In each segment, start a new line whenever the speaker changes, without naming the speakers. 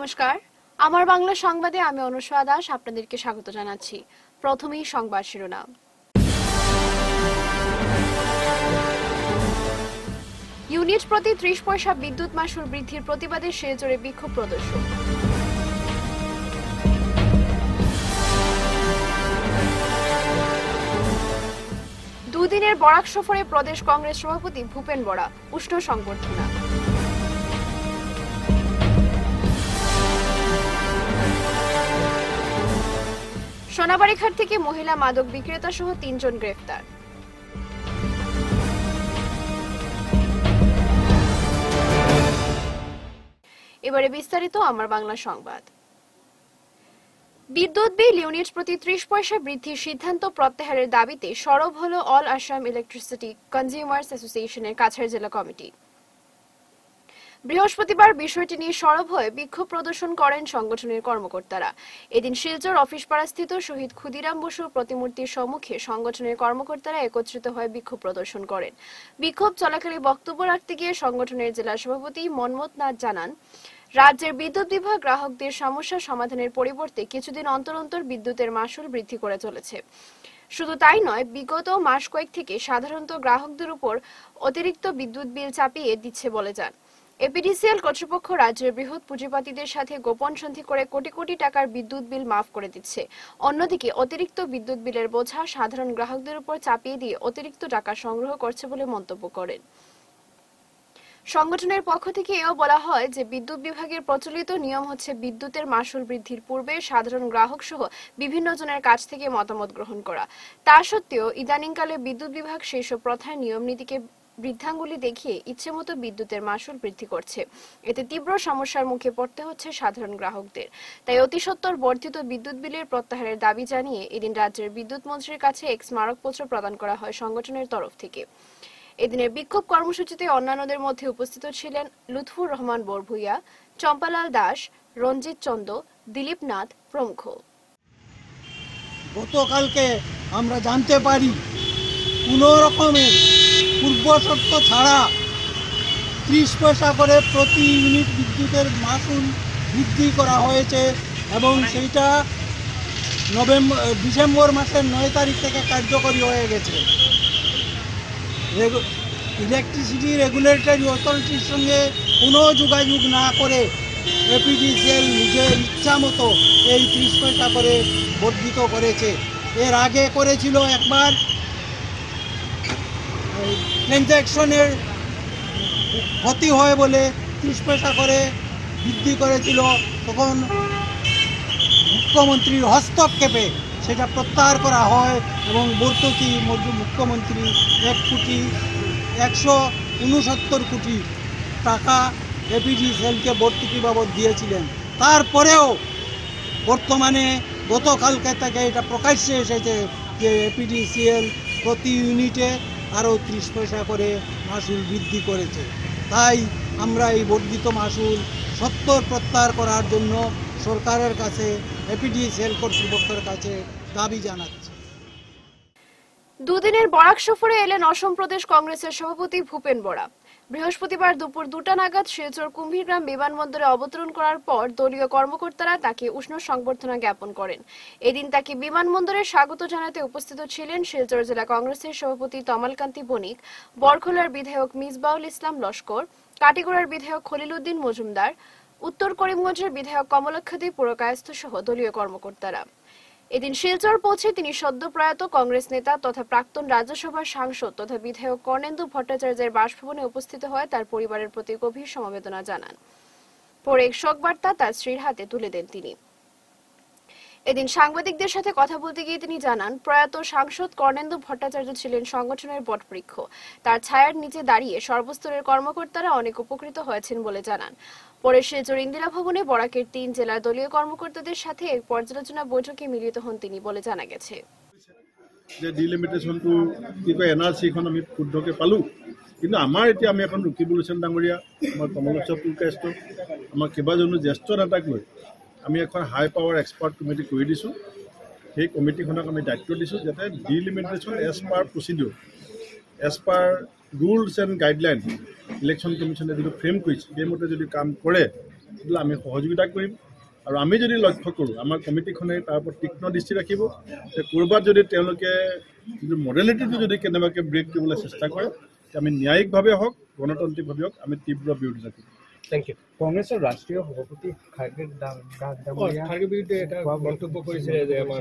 নমস্কার, আমার বাংলা সংবাদে আমি অনুষ্কা দাস আপনাদেরকে স্বাগত জানাচ্ছি। প্রথমেই সংবাদ শিরোনাম। ইউনিট প্রতি ৩০ পয়সা বিদ্যুৎ মাশুল বৃদ্ধির প্রতিবাদে শিলচরে বিক্ষোভ প্রদর্শন। দুদিনের বরাক সফরে প্রদেশ কংগ্রেস সভাপতি ভূপেন বরা উষ্ণ সংবর্ধনা। সোনাবাড়ীঘাট থেকে মহিলা মাদক বিক্রেতা সহ ৩ জন গ্রেফতার। এবারে বিস্তারিত আমার বাংলা সংবাদ। বিদ্যুৎ বিল ইউনিট প্রতি ৩০ পয়সা বৃদ্ধির সিদ্ধান্ত প্রত্যাহারের দাবিতে সরব হল অল আসাম ইলেকট্রিসিটি কনজিউমার্স অ্যাসোসিয়েশনের কাছাড় জেলা কমিটি। বৃহস্পতিবার বিষয়টি নিয়ে সরব হয়ে বিক্ষোভ প্রদর্শন করেন সংগঠনের কর্মকর্তারা। এদিন শিলচর অফিসপাড়াস্থিত শহীদ ক্ষুদিরাম বসুর প্রতিমূর্তির সম্মুখে সংগঠনের কর্মকর্তারা একত্রিত হয়ে বিক্ষোভ প্রদর্শন করেন। বিক্ষোভ চলাকালে বক্তব্য রাখতে গিয়ে সংগঠনের জেলা সভাপতি মনমত নাথ জানান, রাজ্যের বিদ্যুৎ বিভাগ গ্রাহকদের সমস্যা সমাধানের পরিবর্তে কিছুদিন অন্তর অন্তর বিদ্যুতের মাশুল বৃদ্ধি করে চলেছে। শুধু তাই নয়, বিগত মাস কয়েক থেকে সাধারণত গ্রাহকদের উপর অতিরিক্ত বিদ্যুৎ বিল চাপিয়ে দিচ্ছে বলে যান। এপিডিসিএল কর্তৃপক্ষ রাজ্যের বৃহৎ পুঁজিপতিদের সাথে গোপন সন্ধি করে কোটি কোটি টাকার বিদ্যুৎ বিল মাফ করে দিচ্ছে। অন্যদিকে অতিরিক্ত বিদ্যুৎ বিলের বোঝা সাধারণ গ্রাহকদের উপর চাপিয়ে দিয়ে অতিরিক্ত টাকা সংগ্রহ করছে বলে মন্তব্য করেন। সংগঠনের পক্ষ থেকে এও বলা হয় যে বিদ্যুৎ বিভাগের প্রচলিত নিয়ম হচ্ছে বিদ্যুতের মাশুল বৃদ্ধির পূর্বে সাধারণ গ্রাহক সহ বিভিন্ন জনের কাছ থেকে মতামত গ্রহণ করা। তা সত্ত্বেও ইদানিংকালে বিদ্যুৎ বিভাগ সেসব প্রথার নিয়ম নীতিকে বৃদ্ধাঙ্গুলি দেখিয়ে ইচ্ছেমতো বিদ্যুতের মাশুল বৃদ্ধি করছে। এতে তীব্র সমস্যার মুখে পড়তে হচ্ছে সাধারণ গ্রাহকদের। তাই অতি সত্বর বর্ধিত বিদ্যুৎ বিলের প্রত্যাহারের দাবি জানিয়ে এদিন রাজ্যের বিদ্যুৎ মন্ত্রীর কাছে এক স্মারকপত্র প্রদান করা হয় সংগঠনের তরফ থেকে। এদিনের বিক্ষোভ কর্মসূচিতে অন্যান্যদের মধ্যে উপস্থিত ছিলেন লুৎফুর রহমান বরভুইয়া, চম্পালাল দাস, রঞ্জিত চন্দ, দিলীপ নাথ প্রমুখ।
গতকালকে আমরা জানতে পারি কোনো রকমের পূর্ব শর্ত ছাড়া ৩০ পয়সা করে প্রতি ইউনিট বিদ্যুতের মাশুল বৃদ্ধি করা হয়েছে এবং সেইটা ডিসেম্বর মাসের ৯ তারিখ থেকে কার্যকরী হয়ে গেছে। ইলেকট্রিসিটি রেগুলেটরি অথরিটির সঙ্গে কোনো যোগাযোগ না করে এপিডিসিএল নিজের ইচ্ছা মতো এই ৩০ পয়সা করে বর্ধিত করেছে। এর আগে করেছিল একবার ট্রানজ্যাকশনের ক্ষতি হয় বলে ৩০ পয়সা করে বৃদ্ধি করেছিল, তখন মুখ্যমন্ত্রীর হস্তক্ষেপে সেটা প্রত্যাহার করা হয় এবং ভর্তুকি মুখ্যমন্ত্রী 1,169 কোটি টাকা এপিডিসিএলকে ভর্তুকি বাবদ দিয়েছিলেন। তারপরেও বর্তমানে গতকালকে থেকে এটা প্রকাশ্যে এসেছে যে এপিডিসিএল প্রতি ইউনিটে আরও ৩০ পয়সা করে মাশুল বৃদ্ধি করেছে। তাই আমরা এই বর্ধিত মাশুল সত্বর প্রত্যাহার করার জন্য সরকারের কাছে, এপিডিসিএল কর্তৃপক্ষের কাছে দাবি জানাচ্ছি।
দুদিনের বরাক সফরে এলেন অসম প্রদেশ কংগ্রেসের সভাপতি ভূপেন বরা। বৃহস্পতিবার দুপুর ২টা নাগাদ শিলচর কুম্ভীরগ্রাম বিমানবন্দরে অবতরণ করার পর দলীয় কর্মকর্তারা তাকে উষ্ণ সংবর্ধনা জ্ঞাপন করেন। এদিন তাকে বিমানবন্দরে স্বাগত জানাতে উপস্থিত ছিলেন শিলচর জেলা কংগ্রেসের সভাপতি তমালকান্তি বণিক, বরখোলার বিধায়ক মিসবাউল ইসলাম লস্কর, কাটিগড়ার বিধায়ক খলিল উদ্দিন মজুমদার, উত্তর করিমগঞ্জের বিধায়ক কমলাক্ষদী পুরকায়স্থ সহ দলীয় কর্মকর্তারা। এদিন শিলচর পৌঁছে তিনি সদ্য প্রয়াত কংগ্রেস নেতা তথা প্রাক্তন রাজ্যসভার সাংসদ তথা বিধায়ক কর্ণেন্দু ভট্টাচার্যের বাসভবনে উপস্থিত হয়ে তার পরিবারের প্রতি গভীর সমবেদনা জানান। পরে এক শোকবার্তা তার স্ত্রীর হাতে তুলে দেন তিনি। এদিন সাংবাদিকদের সাথে কথা বলতে গিয়ে তিনি জানান, প্রয়াত সাংসদ কর্ণেন্দু ভট্টাচার্য ছিলেন সংগঠনের বটবৃক্ষ। তার ছায়ার নিচে দাঁড়িয়ে সর্বস্তরের কর্মকর্তারা অনেক উপকৃত হয়েছেন বলে জানান। পরে শিলচর ইন্দিরা ভবনে বরাকের ৩ জেলার দলীয় কর্মকর্তাদের সাথে এক পর্যালোচনা বৈঠকে মিলিত হন তিনি বলে জানা গেছে।
যে ডিলিমিটেশনটো কি কয় এনআরচিখন আমি শুদ্ধকে পালোঁ, কিন্তু আমাৰ এতিয়া আমি এখন ৰুকিবুল হুছেইন ডাঙৰীয়া, আমাৰ কমলেশ্বৰ পুৰকায়স্থ, আমাৰ কেইবাজনো জ্যেষ্ঠ নেতাক লৈ আমি এখন হাই পাৱাৰ এক্সপাৰ্ট কমিটি কৰি দিছোঁ। সেই কমিটিখনক আমি দায়িত্ব দিছোঁ যাতে delimitation as per procedure, as per rules and guideline election কমিশ্যনে যিটো ফ্ৰেম কৰিছে সেইমতে যদি কাম কৰে সেইটোলৈ আমি সহযোগিতা কৰিম। আৰু আমি যদি লক্ষ্য কৰোঁ, আমাৰ কমিটিখনে তাৰ ওপৰত তীক্ষ্ণ দৃষ্টি ৰাখিব যে ক'ৰবাত যদি তেওঁলোকে যিটো মডেলিটিটো যদি কেনেবাকৈ ব্ৰেক কৰিবলৈ চেষ্টা কৰে, আমি ন্যায়িকভাৱে হওক গণতান্ত্ৰিকভাৱে হওক আমি তীব্ৰ বিৰোধিতা কৰিম।
Thank you. কংগ্ৰেছৰ ৰাষ্ট্ৰীয় সভাপতি খাৰ্গেৰ বিৰুদ্ধে এটা মন্তব্য কৰিছিলে যে আমাৰ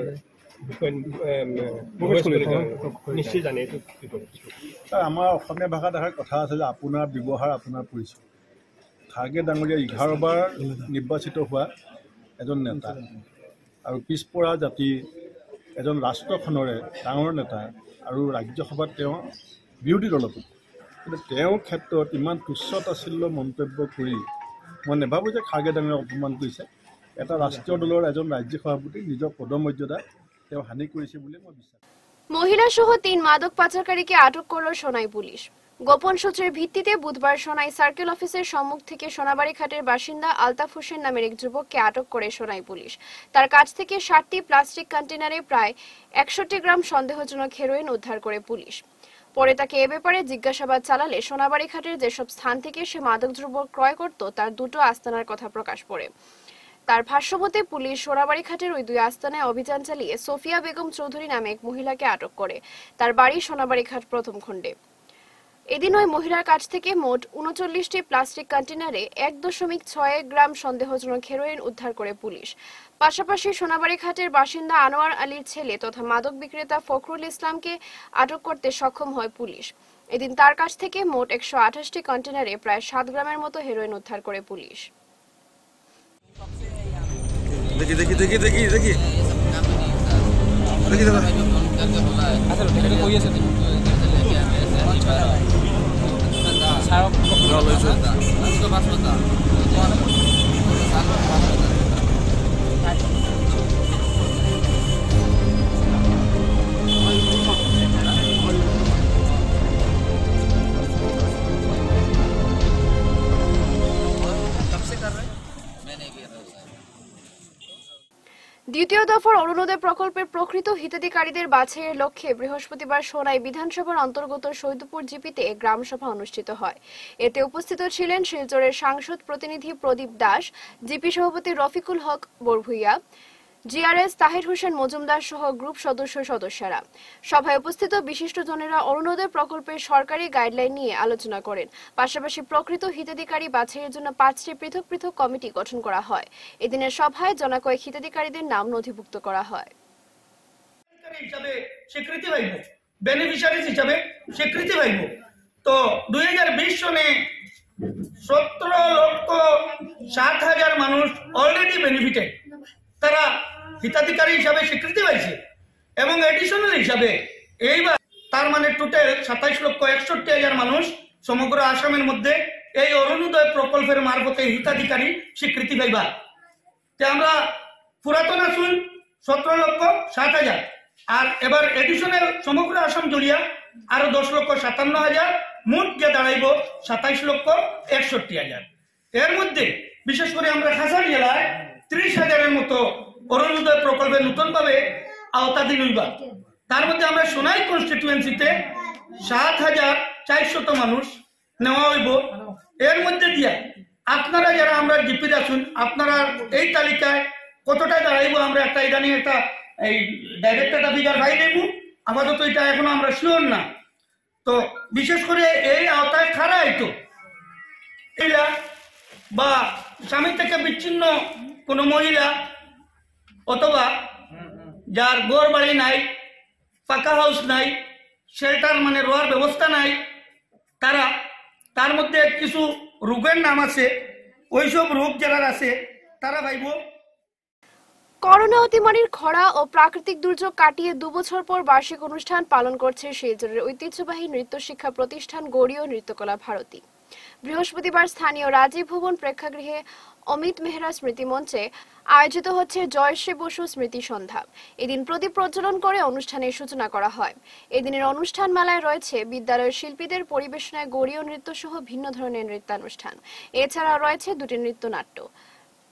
নিশ্চয় জানে এইটো কি কৰে।
আমাৰ অসমীয়া ভাষাত এষাৰ কথা আছে যে আপোনাৰ ব্যৱহাৰ আপোনাৰ পৰিচয়। খাৰ্গে ডাঙৰীয়া 11 বাৰ নিৰ্বাচিত হোৱা এজন নেতা আৰু পিছপৰা জাতিৰ এজন ৰাষ্ট্ৰখনৰে ডাঙৰ নেতা আৰু ৰাজ্যসভাত তেওঁ বিৰোধী দলতো, কিন্তু তেওঁৰ ক্ষেত্ৰত ইমান তুচ্ছ-তাচ্ছিল্য মন্তব্য কৰি মই নাভাবোঁ যে খাৰ্গে ডাঙৰীয়াক অপমান কৰিছে। এটা ৰাষ্ট্ৰীয় দলৰ এজন ৰাজ্যিক সভাপতি নিজৰ পদমৰ্যাদা তেওঁ হানি কৰিছে বুলি মই বিশ্বাস কৰোঁ।
মহিলা সহ 3 মাদক পাচারকারীকে আটক করল সোনাই পুলিশ। গোপন সূত্রের ভিত্তিতে বুধবার সোনাই সার্কেল অফিসের সম্মুখ থেকে সোনাবাড়ি ঘাটের বাসিন্দা আলতাফ হোসেন নামের এক যুবককে আটক করে সোনাই পুলিশ। তার কাছ থেকে 60টি প্লাস্টিক কন্টেনারে প্রায় 61 গ্রাম সন্দেহজনক হেরোইন উদ্ধার করে পুলিশ। পরে তাকে এ ব্যাপারে জিজ্ঞাসাবাদ চালালে সোনাবাড়ি ঘাটের যেসব স্থান থেকে সে মাদকদ্রব্য ক্রয় করত তার দুটো আস্তানার কথা প্রকাশ পড়ে। তার ভাষ্যমতে পুলিশ সোনাবাড়ি ঘাটের ওই 2 আস্তানায় অভিযান চালিয়ে সোফিয়া বেগম চৌধুরী নামে এক মহিলাকে আটক করে। তার বাড়ি সোনাবাড়ি ঘাট প্রথম খণ্ডে। এদিন ওই মহিলার কাছ থেকে মোট 39টি প্লাস্টিক কন্টেনারে 1.6 গ্রাম সন্দেহজনক হেরোইন উদ্ধার করে পুলিশ। পাশাপাশি সোনাবাড়ি ঘাটের বাসিন্দা আনোয়ার আলীর ছেলে তথা মাদক বিক্রেতা ফখরুল ইসলামকে আটক করতে সক্ষম হয় পুলিশ। এদিন তার কাছ থেকে মোট 128টি কন্টেনারে প্রায় 7 গ্রামের মতো হেরোইন উদ্ধার করে পুলিশ।
देखिए देखिए देखिए देखिए देखिए देखिए
দ্বিতীয় দফার অরুণোদয় প্রকল্পের প্রকৃত হিতাধিকারীদের বাছাইয়ের লক্ষ্যে বৃহস্পতিবার সোনাই বিধানসভার অন্তর্গত সৈদপুর জিপিতে গ্রাম সভা অনুষ্ঠিত হয়। এতে উপস্থিত ছিলেন শিলচরের সাংসদ প্রতিনিধি প্রদীপ দাস, জিপি সভাপতি রফিকুল হক বরভুইয়া, জিআরএস তাহির হোসেন মজুমদার সহ গ্রুপ সদস্যরা। সভায় উপস্থিত বিশিষ্টজনেরা অরুণোদয় প্রকল্পের সরকারি গাইডলাইন নিয়ে আলোচনা করেন। পাশাপাশি প্রকৃত হিতাধিকারী বাছাইয়ের জন্য 5টি পৃথক পৃথক কমিটি গঠন করা হয়। এদিনের সভায় জনকয়েক হিতাধিকারীদের নাম নথিভুক্ত করা হয়।
স্বীকৃতি পাইব, বেনিফিশিয়ারিজ হিসাবে স্বীকৃতি পাইব। তো 2020 সনে 17,07,000 মানুষ অলরেডি বেনিফিটেড, তারা হিতাধিকারী হিসাবে স্বীকৃতি পাইছে এবং এডিশনাল হিসাবে এইবার তার মানে টোটাল 27,61,000 মানুষ সমগ্র আসামের মধ্যে এই অরুণোদয় প্রকল্পের মারফতে হিতাধিকারী স্বীকৃতি পাইবা। আমরা পুরাতন আসুন 17,07,000 আর এবার এডিশনাল সমগ্র আসাম জড়িয়া আরো 10,57,000, মোট যে দাঁড়াইব 27,61,000। এর মধ্যে বিশেষ করে আমরা খাসাড় জেলায় 30,000-এর মতো অরুণোদয় প্রকল্পে নতুনভাবে আওতাধীন হইবা। তার মধ্যে আমরা সোনাই কনস্টিটুয়েন্সিতে 7,400 মানুষ নেওয়া হইব। এর মধ্যে দিয়া আপনারা যারা আমরা জিপি আসুন, আপনারা এই তালিকায় কতটা দাঁড়াইব আমরা একটা ইদানিং একটা এই ডাইরেক্ট একটা ফিগার ভাই নেব, আপাতত এটা এখনো আমরা শিওর না। তো বিশেষ করে এই আওতায় খারা হইতো মহিলা বা স্বামী থেকে বিচ্ছিন্ন কোনো মহিলা অথবা যার ঘর বাড়ি নাই, পাকা হাউস নাই, শেল্টার মানে রোয়ার ব্যবস্থা নাই, তারা তার মধ্যে কিছু রোগের নাম আছে, ওইসব রোগ যারা আছে তারা ভাইব।
করোনা অতিমারির খরা ও প্রাকৃতিক দুর্যোগ কাটিয়ে 2 বছর পর বার্ষিক অনুষ্ঠান পালন করছে শিলচরের ঐতিহ্যবাহী নৃত্য শিক্ষা প্রতিষ্ঠান গৌড়ীয় নৃত্যকলা ভারতী। বৃহস্পতিবার স্থানীয় রাজীব ভবন প্রেক্ষাগৃহে অমিত মেহরা স্মৃতি মঞ্চে আয়োজিত হচ্ছে জয়শ্রী বসু স্মৃতি সন্ধ্যা। এদিন প্রদীপ প্রজ্বলন করে অনুষ্ঠানের সূচনা করা হয়। এদিনের অনুষ্ঠান মেলায় রয়েছে বিদ্যালয়ের শিল্পীদের পরিবেশনায় গৌড়ীয় নৃত্য সহ ভিন্ন ধরনের নৃত্যানুষ্ঠান। এছাড়াও রয়েছে 2টি নৃত্যনাট্য।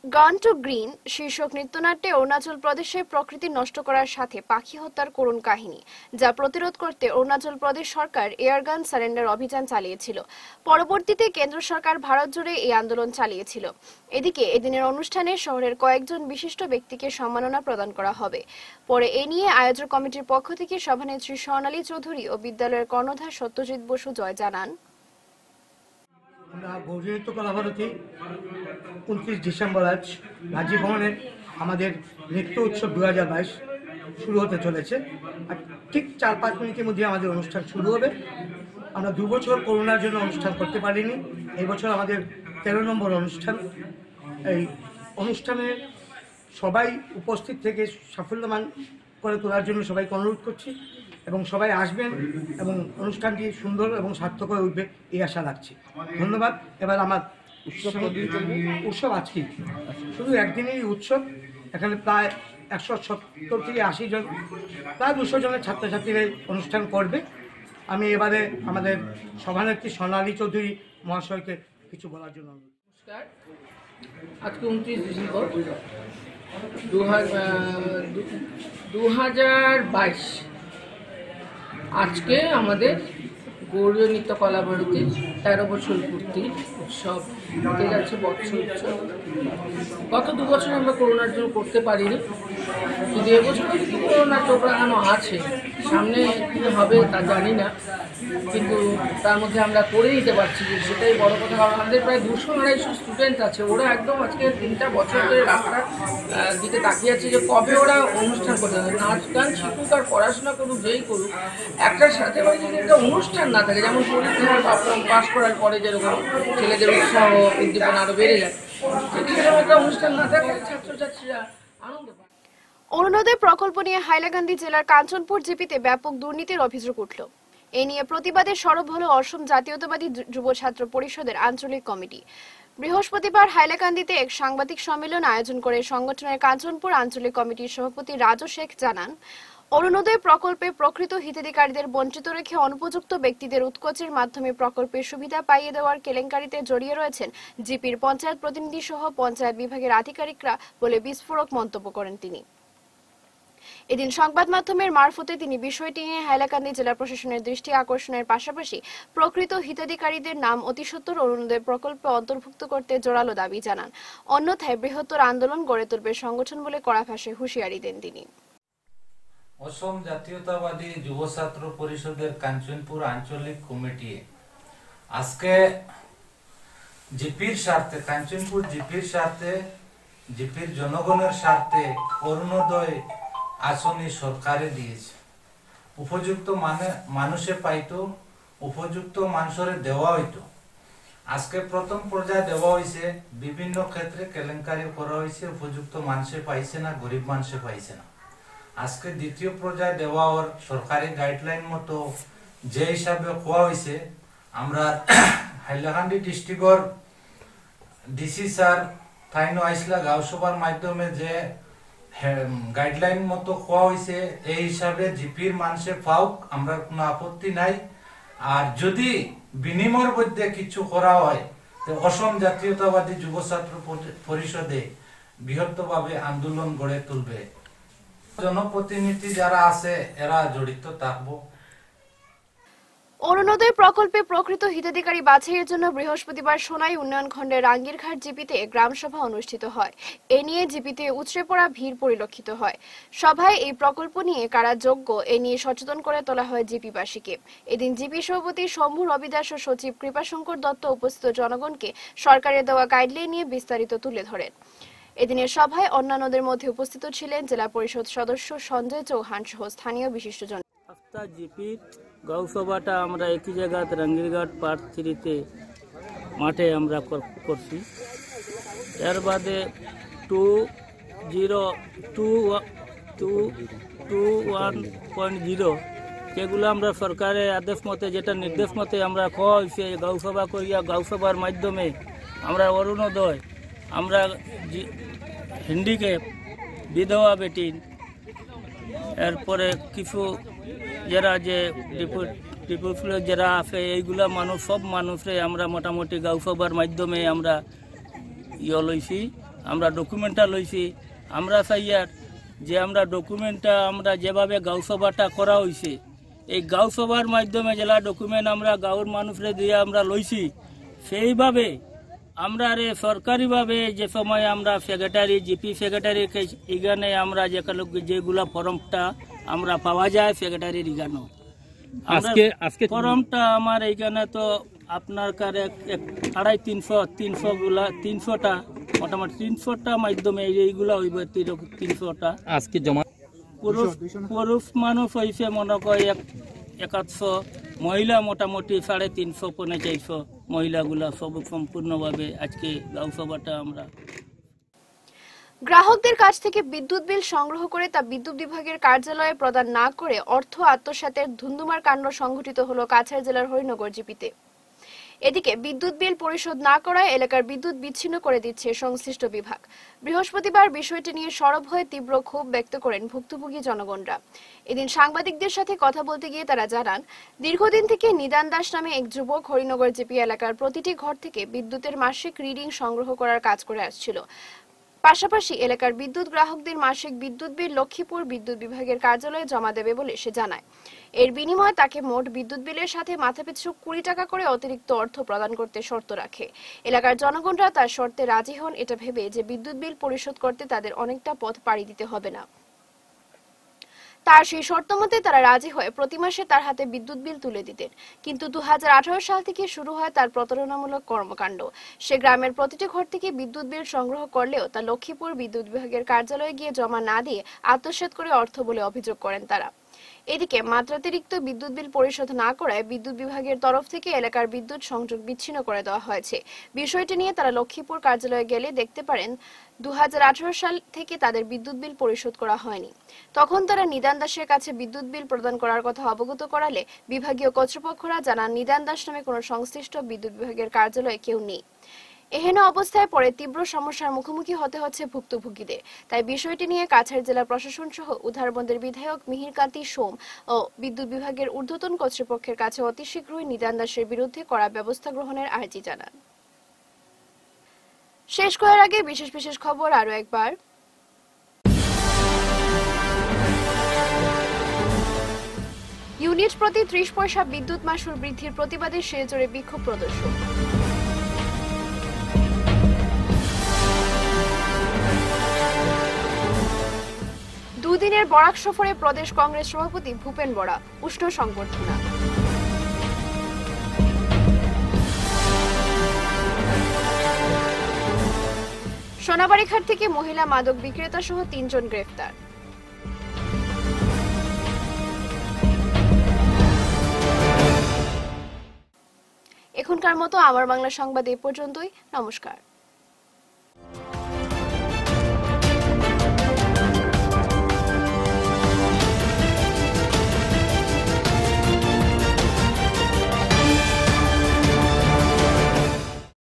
গান টু গ্রিন শীর্ষক নৃত্যনাট্যে অরুণাচল প্রদেশে প্রকৃতি নষ্ট করার সাথে পাখি হত্যার করুণ কাহিনী, যা প্রতিরোধ করতে অরুণাচল প্রদেশ সরকার এয়ারগান সারেন্ডার অভিযান চালিয়েছিল। পরবর্তীতে কেন্দ্র সরকার ভারত জুড়ে এই আন্দোলন চালিয়েছিল। এদিকে এদিনের অনুষ্ঠানে শহরের কয়েকজন বিশিষ্ট ব্যক্তিকে সম্মাননা প্রদান করা হবে। পরে এ নিয়ে আয়োজক কমিটির পক্ষ থেকে সভানেত্রী স্বর্ণালী চৌধুরী ও বিদ্যালয়ের কর্ণধার সত্যজিৎ বসু জয় জানান।
আমরা গৌরী নৃত্য কলাভারতী 29 ডিসেম্বর আজ রাজীব ভবনে আমাদের নৃত্য উৎসব 2022 শুরু হতে চলেছে। আর ঠিক 4-5 মিনিটের মধ্যে আমাদের অনুষ্ঠান শুরু হবে। আমরা 2 বছর করোনার জন্য অনুষ্ঠান করতে পারিনি, এই বছর আমাদের 13 নম্বর অনুষ্ঠান। এই অনুষ্ঠানে সবাই উপস্থিত থেকে সাফল্যমান করে তোলার জন্য সবাইকে অনুরোধ করছি এবং সবাই আসবেন এবং অনুষ্ঠানটি সুন্দর এবং সার্থক হয়ে উঠবে এই আশা রাখছি। ধন্যবাদ। এবার আমার উৎসব আজকেই শুধু একদিনেরই উৎসব। এখানে প্রায় 170 থেকে 80 জন, প্রায় 200 জনের ছাত্রছাত্রীরা অনুষ্ঠান করবে। আমি এবারে আমাদের সভানেত্রী স্বর্ণালী চৌধুরী মহাশয়কে কিছু বলার জন্য অনুরোধ।
নমস্কার। আজকে 29 ডিসেম্বর 2022। আজকে আমাদের গৌরীয় নৃত্য কলাভারতীর 13 বছর পূর্তি উৎসব হতে যাচ্ছে, বৎসর উৎসব। গত 2 বছর আমরা করোনার জন্য করতে পারিনি, কিন্তু এবছর কিন্তু করোনার চোখ লাগানো আছে, সামনে কী হবে তা জানি না, কিন্তু তার মধ্যে আমরা করে দিতে পারছি, যে সেটাই বড় কথা। কারণ আমাদের প্রায় 200-250 স্টুডেন্ট আছে, ওরা একদম আজকে 3টা বছর ধরে রাস্তার দিকে তাকিয়ে আছে যে কবে ওরা অনুষ্ঠান করতে হবে। নাচ গান শিখুক আর পড়াশোনা করুক, যেই করুক, একটার সাথে যদি একটা অনুষ্ঠান না থাকে, যেমন পরীক্ষা পাস করার পরে যেরকম ছেলেদের উৎসাহ উদ্দীপনা আরও বেড়ে যায়, সেরকম একটা অনুষ্ঠান না থাকলে ছাত্রছাত্রীরা আনন্দ পায়।
অরুণোদয় প্রকল্প নিয়ে হাইলাকান্দি জেলার কাঞ্চনপুর জিপিতে ব্যাপক দুর্নীতির অভিযোগ উঠল। এ নিয়ে প্রতিবাদে সরব হল অসম জাতীয়তাবাদী যুব ছাত্র পরিষদের আঞ্চলিক কমিটি। বৃহস্পতিবার হাইলাকান্দিতে এক সাংবাদিক সম্মেলন আয়োজন করে সংগঠনের কাঞ্চনপুর আঞ্চলিক কমিটির সভাপতি রাজু শেখ জানান, অরুণোদয় প্রকল্পে প্রকৃত হিতাধিকারীদের বঞ্চিত রেখে অনুপযুক্ত ব্যক্তিদের উৎকোচের মাধ্যমে প্রকল্পের সুবিধা পাইয়ে দেওয়ার কেলেঙ্কারিতে জড়িয়ে রয়েছেন জিপির পঞ্চায়েত প্রতিনিধি সহ পঞ্চায়েত বিভাগের আধিকারিকরা বলে বিস্ফোরক মন্তব্য করেন তিনি। এদিন সংবাদ মাধ্যমের মারফতে তিনি বিষয়টি নিয়ে হাইলাকান্দি জেলা প্রশাসনের দৃষ্টি আকর্ষণের পাশাপাশি প্রকৃত হিতাধিকারীদের নাম অতিসত্বর অরুণোদয় প্রকল্পে অন্তর্ভুক্ত করতে জোরালো দাবি জানান। অন্যথায় বৃহত্তর আন্দোলন গড়ে তুলবে সংগঠন বলে কড়া ভাষায় হুঁশিয়ারি দেন তিনি।
অসম জাতীয়তাবাদী যুব ছাত্র পরিষদের কাঞ্চনপুর আঞ্চলিক কমিটি আজকে জিপির স্বার্থে, কাঞ্চনপুর জিপির স্বার্থে, জিপির জনগণের স্বার্থে অরুণোদয় আসনি সরকারে দিয়েছে। উপযুক্ত মানুষে পাইতো, উপযুক্ত মানুষের দেওয়া হইতো। আজকে প্রথম পর্যায়ে দেওয়া হয়েছে, বিভিন্ন ক্ষেত্রে কেলেঙ্কারি করা হয়েছে, উপযুক্ত মানুষে পাইছে না, গরিব মানুষে পাইছে না। আজকে দ্বিতীয় পর্যায়ে দেওয়া ওর সরকারি গাইডলাইন মতো যে হিসাবে কোয়া হয়েছে, আমরা হাইলাকান্দি ডিস্ট্রিক্টর ডিসি স্যার থাইনো আইসলা গাঁওসভার মাধ্যমে যে গাইডলাইন মতো কোয়া হয়েছে, এই হিসাবে জিপির মানুষে পাওক, আমরা কোনো আপত্তি নাই। আর যদি বিনিময়ের মধ্যে কিছু করা হয়, তো অসম জাতীয়তাবাদী যুব ছাত্র পরিষদে বৃহত্তরভাবে আন্দোলন গড়ে তুলবে। জনপ্রতিনিধি যারা আছে এরা জড়িত থাকবো।
অরুণোদয় প্রকল্পে প্রকৃত হিতাধিকারী বাছাইয়ের জন্য বৃহস্পতিবার সোনাই উন্নয়ন খণ্ডের রাঙ্গিরঘাট জিপিতে গ্রাম সভা অনুষ্ঠিত হয়। এ নিয়ে জিপিতে উছড়ে পড়া ভিড় পরিলক্ষিত হয়। সভায় এই প্রকল্প নিয়ে কারা যোগ্য এ নিয়ে সচেতন করে তোলা হয় জিপিবাসীকে। এদিন জিপি সভাপতি শম্ভু রবিদাস ও সচিব কৃপাশঙ্কর দত্ত উপস্থিত জনগণকে সরকারের দেওয়া গাইডলাইন নিয়ে বিস্তারিত তুলে ধরেন। এদিনের সভায় অন্যান্যদের মধ্যে উপস্থিত ছিলেন জেলা পরিষদ সদস্য সঞ্জয় চৌহান সহ স্থানীয় বিশিষ্টজন।
জিপির গাঁওসভাটা আমরা একই জায়গাতে রাঙ্গিরঘাট পার্ট 3-তে মাঠে আমরা করছি। এর বাদে 2.0 যেগুলো আমরা সরকারের আদেশ মতে, যেটা নির্দেশ মতে আমরা খাওয়া হয়েছে, গাঁওসভা করিয়া গাঁওসভার মাধ্যমে আমরা অরুণোদয়, আমরা হ্যান্ডিক্যাপ, বিধবা বেটি, এরপরে কিছু যারা যে ডিপুটি যারা আছে, এইগুলা মানুষ, সব মানুষে আমরা মোটামুটি গাঁওসভার মাধ্যমে আমরা লইছি। আমরা ডকুমেন্টটা লইছি। আমরা চাইয়ার যে আমরা ডকুমেন্টটা আমরা যেভাবে গাঁও সভাটা করা হয়েছে এই গাঁও সভার মাধ্যমে জেলা ডকুমেন্ট আমরা গাঁওর মানুষরে দিয়ে আমরা লইছি সেইভাবে আমরা রে সরকারিভাবে যে সময় আমরা সেক্রেটারি জিপি সেক্রেটারি এখানে আমরা যেগুলা ফর্মটা আমরা পাওয়া যায় সেক্রেটারির এখানেও আজকে ফর্মটা আমার এইখানে তো আপনার কারে 350 মোটামুটি 300টা মাধ্যমে এইগুলা হইব 300টা
আজকে জমা
পুরুষ মানুষ হয়েছে মনে কয় 100, মহিলা মোটামুটি 350-400 মহিলাগুলা সব সম্পূর্ণভাবে আজকে গাঁও সভাটা আমরা।
গ্রাহকদের কাছ থেকে বিদ্যুৎ বিল সংগ্রহ করে তা বিদ্যুৎ বিভাগের কার্যালয়ে প্রদান না করে অর্থ আত্মসাতের ধুন্ধুমার কাণ্ড সংঘটিত হলো কাছাড় জেলার হরিনগর জিপিতে। এদিকে বিদ্যুৎ বিল পরিশোধ না করায় এলাকার বিদ্যুৎ বিচ্ছিন্ন করে দিচ্ছে সংশ্লিষ্ট বিভাগ। বৃহস্পতিবার বিষয়টি নিয়ে সরব হয়ে তীব্র ক্ষোভ ব্যক্ত করেন ভুক্তভোগী জনগণরা। এদিন সাংবাদিকদের সাথে কথা বলতে গিয়ে তারা জানান, দীর্ঘদিন থেকে নিদান দাস নামে এক যুবক হরিনগর জিপি এলাকার প্রতিটি ঘর থেকে বিদ্যুতের মাসিক রিডিং সংগ্রহ করার কাজ করে আসছিল। পাশাপাশি এলাকার বিদ্যুৎ গ্রাহকদের মাসিক বিদ্যুৎ বিল লক্ষ্মীপুর বিদ্যুৎ বিভাগের কার্যালয়ে জমা দেবে বলে সে জানায়। এর বিনিময়ে তাকে মোট বিদ্যুৎ বিলের সাথে মাথাপিছু 20 টাকা করে অতিরিক্ত অর্থ প্রদান করতে শর্ত রাখে। এলাকার জনগণরা তার শর্তে রাজি হন, এটা ভেবে যে বিদ্যুৎ বিল পরিশোধ করতে তাদের অনেকটা পথ পাড়ি দিতে হবে না। তার সেই শর্ত মতে তারা রাজি হয়ে প্রতি মাসে তার হাতে বিদ্যুৎ বিল তুলে দিতেন। কিন্তু 2018 সাল থেকে শুরু হয় তার প্রতারণামূলক কর্মকাণ্ড। সে গ্রামের প্রতিটি ঘর থেকে বিদ্যুৎ বিল সংগ্রহ করলেও তা লক্ষ্মীপুর বিদ্যুৎ বিভাগের কার্যালয়ে গিয়ে জমা না দিয়ে আত্মসাৎ করে অর্থ বলে অভিযোগ করেন তারা। এদিকে মাত্রাতিরিক্ত বিদ্যুৎ বিল পরিশোধ না করায় বিদ্যুৎ বিভাগের তরফ থেকে এলাকার বিদ্যুৎ সংযোগ বিচ্ছিন্ন করে দেওয়া হয়েছে। বিষয়টি নিয়ে তারা লক্ষ্মীপুর কার্যালয়ে গেলে দেখতে পারেন 2018 সাল থেকে তাদের বিদ্যুৎ বিল পরিশোধ করা হয়নি। তখন তারা নিদান দাসের কাছে বিদ্যুৎ বিল প্রদান করার কথা অবগত করালে বিভাগীয় কর্তৃপক্ষরা জানান নিদান দাস নামে কোনো সংশ্লিষ্ট বিদ্যুৎ বিভাগের কার্যালয়ে কেউ নেই। এহেন অবস্থায় পরে তীব্র সমস্যার মুখোমুখি হতে হচ্ছে ভুক্তভোগীদের। তাই বিষয়টি নিয়ে কাছাড় জেলা প্রশাসন সহ উধারবন্দের বিধায়ক মিহিরকান্তি সোম ও বিদ্যুৎ বিভাগের ঊর্ধ্বতন কর্তৃপক্ষের কাছে অতি শীঘ্রই নিদান দাসের বিরুদ্ধে কড়া ব্যবস্থা গ্রহণের আর্জি জানান। শেষ করার আগে বিশেষ খবর আরো একবার। ইউনিট প্রতি 30 পয়সা বিদ্যুৎ মাশুল বৃদ্ধির প্রতিবাদে শিলচরে বিক্ষোভ প্রদর্শন। দুদিনের বরাক সফরে প্রদেশ কংগ্রেস সভাপতি ভূপেন বরা, উষ্ণ সংবর্ধনা। সোনাবাড়ীঘাট থেকে মহিলা মাদক বিক্রেতা সহ 3 জন গ্রেফতার। এখনকার মতো আমার বাংলা সংবাদ এ পর্যন্তই। নমস্কার।